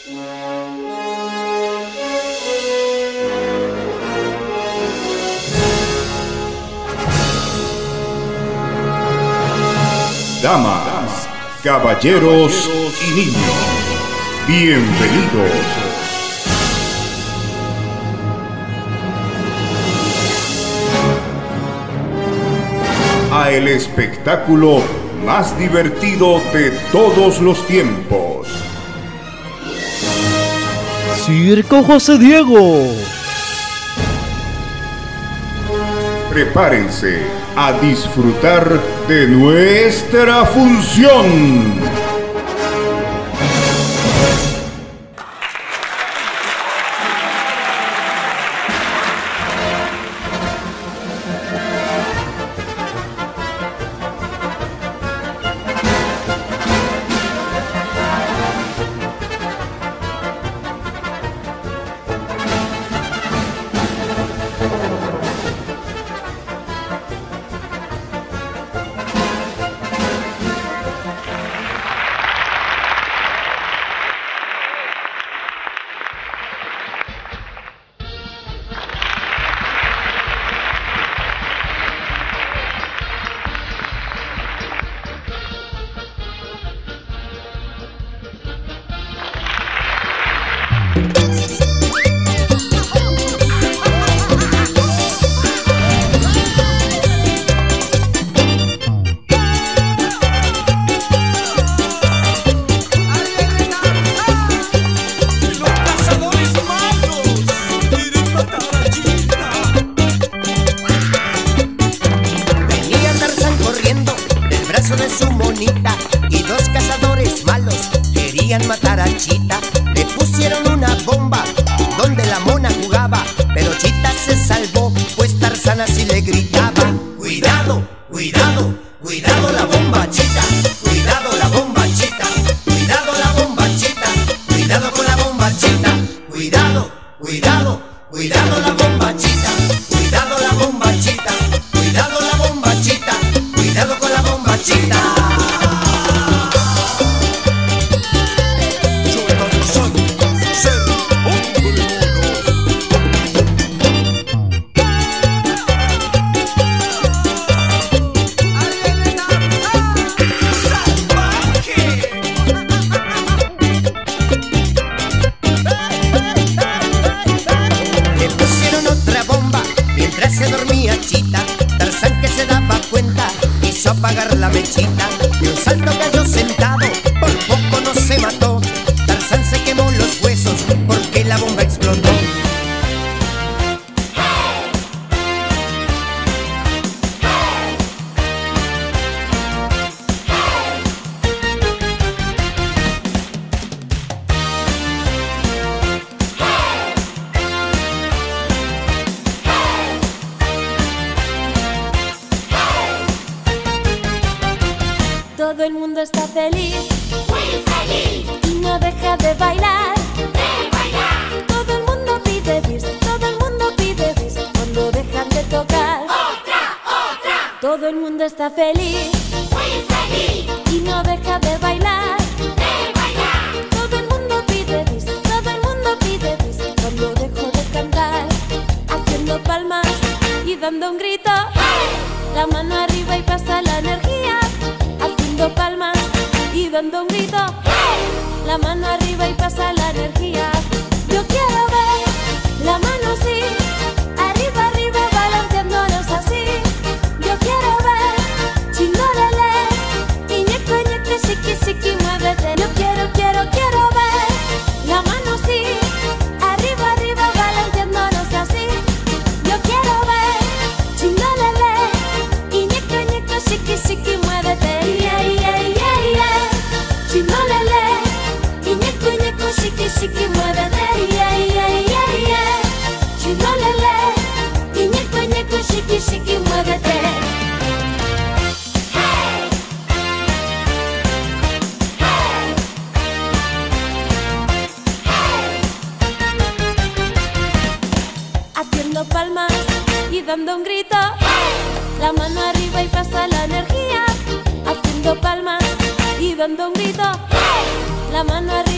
Damas, caballeros y niños, bienvenidos a el espectáculo más divertido de todos los tiempos. Circo José Diego. Prepárense a disfrutar de nuestra función. Y dos cazadores malos querían matar a Chita. Le pusieron una bomba donde la mona jugaba, pero Chita se salvó, pues Tarzán así le gritaba: cuidado, cuidado, cuidado la bomba Chita, cuidado la bomba Chita, cuidado la bomba Chita, cuidado con la bomba Chita, cuidado, cuidado, cuidado la bomba Chita, cuidado la bomba Chita, cuidado la bomba Chita, cuidado con la bomba Chita. Tarzán, que se daba cuenta, quiso apagar la mechita. De un salto cayó sentado, por poco no se mató. Tarzán se quemó los huesos porque la bomba explotó. Todo el mundo está feliz, muy feliz, y no deja de bailar, de bailar. Todo el mundo pide bis, todo el mundo pide bis, cuando dejan de tocar. Otra, otra. Todo el mundo está feliz, Muy feliz, y no deja de bailar, de bailar. todo el mundo pide bis, todo el mundo pide bis, cuando dejo de cantar, haciendo palmas y dando un grito, la mano arriba y pasa la energía. Haciendo palmas y dando un grito, la mano arriba y pasa la energía. Yo quiero ver la mano así, arriba, arriba, balanceándonos así. Yo quiero ver chindolele, y ñeco, ñeco, siqui, siqui, muévete. Yo quiero ver la mano así, arriba, arriba, balanceándonos así. Yo quiero ver chindolele, y ñeco, ñeco, siqui, siqui, muévete. Chindolele, y ñeco, ñeco, siqui, siqui, muévete. Chindolele, y ñeco, ñeco, siqui, siqui, muévete. Haciendo palmas y dando un grito, la mano arriba y pasa la energía. Haciendo palmas y dando un grito, la mano arriba.